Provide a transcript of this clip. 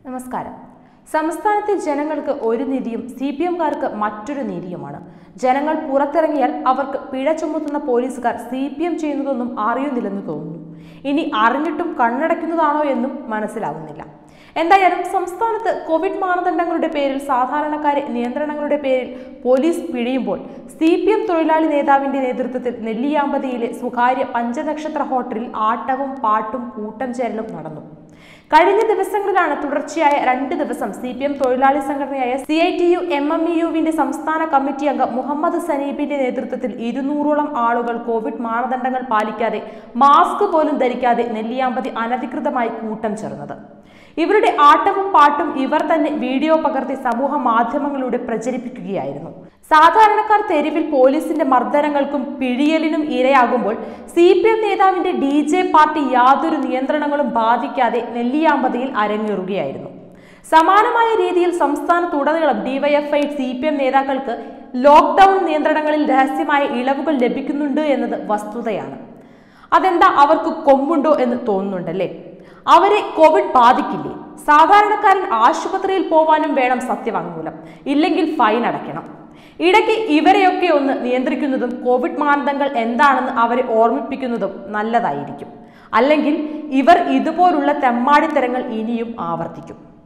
നമസ്കാരം. സംസ്ഥാനത്തെ ജനങ്ങൾക്ക് ഒരു നീതിയും CPM-കാർക്ക് മറ്റൊരു നീതിയുമാണ്. ജനങ്ങൾ പുറത്തിറങ്ങിയാൽ അവർക്ക് പിഴ ചുമത്തുന്ന പോലീസുകാർ CPM ചെയ്യുന്നതൊന്നും അറിയുന്നില്ലെന്ന് തോന്നുന്നു. ഇനി അറിഞ്ഞിട്ടും കണ്ണടയ്ക്കുന്നതാണോ എന്നും മനസ്സിലാകുന്നില്ല. എന്തായാലും സംസ്ഥാനത്ത് കോവിഡ് മാനദണ്ഡങ്ങളുടെ പേരിൽ സാധാരണക്കാരെ നിയന്ത്രണങ്ങളുടെ പേരിൽ പോലീസ് പിഴിയുമ്പോൾ CPM തൊഴിലാളി നേതാവിന്റെ നേതൃത്വത്തിൽ നെല്ലിയാമ്പതിയിലെ സ്വകാര്യ പഞ്ചനക്ഷത്ര ഹോട്ടലിൽ ആട്ടവും പാട്ടും കൂട്ടം ചേരലും നടന്നു. കഴിഞ്ഞ ദിവസങ്ങളിലാണ് തുടർച്ചയായ 2 ദിവസം CPM തൊഴിലാളി സംഘടനയായ CITU-MMEU-വിന്റെ സംസ്ഥാന കമ്മിറ്റി അംഗം മുഹമ്മദ് സനീബിന്റെ നേതൃത്വത്തിൽ 200ഓളം ആളുകൾ കോവിഡ് മാനദണ്ഡങ്ങൾ പാലിക്കാതെ മാസ്ക് പോലും ധരിക്കാതെ നെല്ലിയാമ്പതി അനധികൃതമായി കൂട്ടം ചേർന്നത്. ഇവരുടെ ആട്ടവും പാട്ടും ഇവർ തന്നെ വീഡിയോ പകർത്തി സമൂഹ മാധ്യമങ്ങളിലൂടെ പ്രചരിപ്പിക്കുകയായിരുന്നു. സാധാരണക്കാർ തെരുവിൽ പോലീസിന്റെ മർദ്ദനങ്ങൾക്കും പിഴിയലിനും ഇരയാകുമ്പോൾ CPM നേതാവിന്റെ DJ പാർട്ടി യാതൊരു നിയന്ത്രണങ്ങളും ബാധിക്കാതെ നെല്ലിയാമ്പതിയിൽ അരങ്ങേറുകയായിരുന്നു. സമാനമായ രീതിയിൽ സംസ്ഥാനത്തുടനീളം DYFI CPM നേതാക്കൾക്ക് ലോക്ക്ഡൌൺ നിയന്ത്രണങ്ങളിൽ രഹസ്യമായ ഇളവുകൾ ലഭിക്കുന്നുണ്ട് എന്നത് വസ്തുതയാണ്. അതെന്താ, അവർക്ക് കൊമ്പുണ്ടോ എന്ന് തോന്നുന്നുണ്ടല്ലേ? അവരെ കോവിഡ് ബാധിക്കില്ലേ? സാധാരണക്കാരൻ ആശുപത്രിയിൽ പോവാനും വേണം സത്യവാങ്മൂലം, ഇല്ലെങ്കിൽ ഫൈൻ അടയ്ക്കണം. ഇടയ്ക്ക് ഇവരെയൊക്കെ ഒന്ന് നിയന്ത്രിക്കുന്നതും കോവിഡ് മാനദണ്ഡങ്ങൾ എന്താണെന്ന് അവരെ ഓർമ്മിപ്പിക്കുന്നതും നല്ലതായിരിക്കും. അല്ലെങ്കിൽ ഇവർ ഇതുപോലുള്ള തെമ്മാടിത്തരങ്ങൾ ഇനിയും ആവർത്തിക്കും.